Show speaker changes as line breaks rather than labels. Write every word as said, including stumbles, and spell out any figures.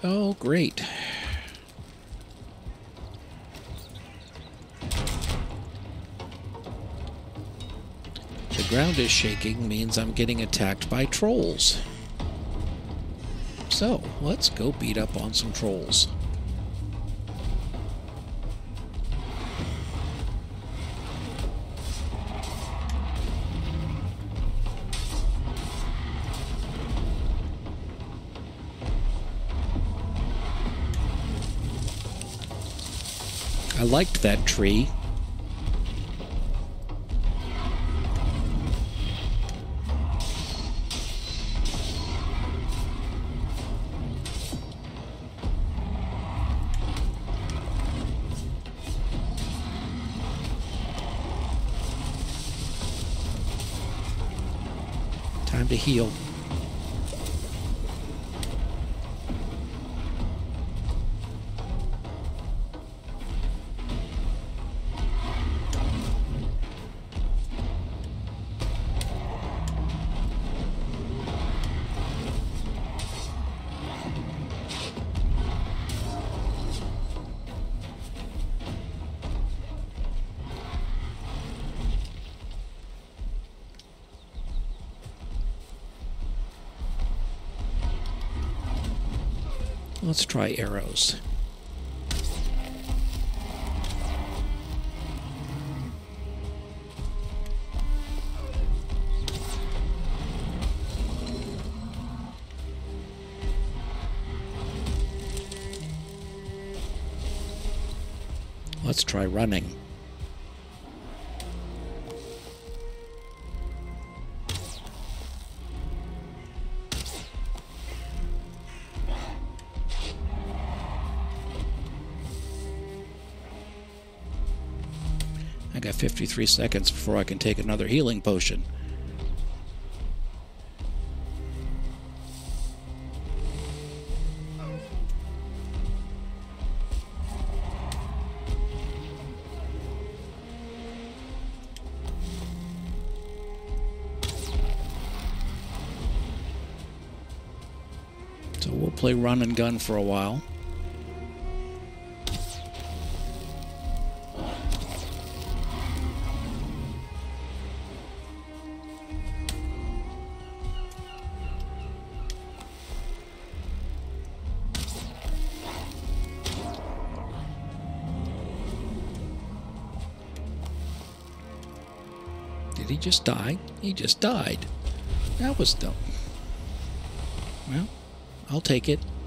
Oh, great. The ground is shaking means I'm getting attacked by trolls. So, let's go beat up on some trolls. I liked that tree. Time to heal. Let's try arrows. Let's try running. I got fifty-three seconds before I can take another healing potion. So we'll play run and gun for a while. Did he just die? He just died. That was dumb. Well, I'll take it.